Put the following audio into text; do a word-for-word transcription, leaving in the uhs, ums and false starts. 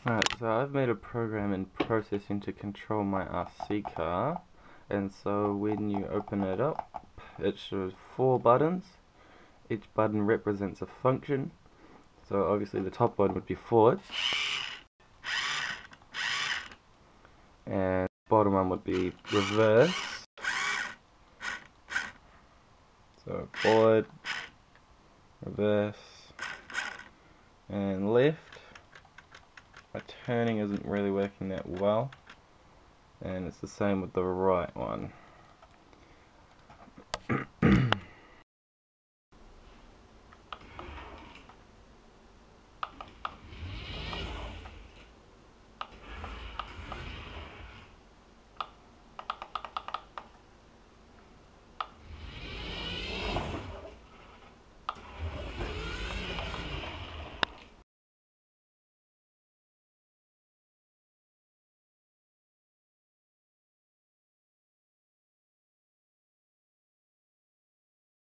Alright, so I've made a program in processing to control my R C car, and so when you open it up, it shows four buttons. Each button represents a function. So obviously the top one would be forward, and the bottom one would be reverse. So forward, reverse, and left. My turning isn't really working that well, and it's the same with the right one.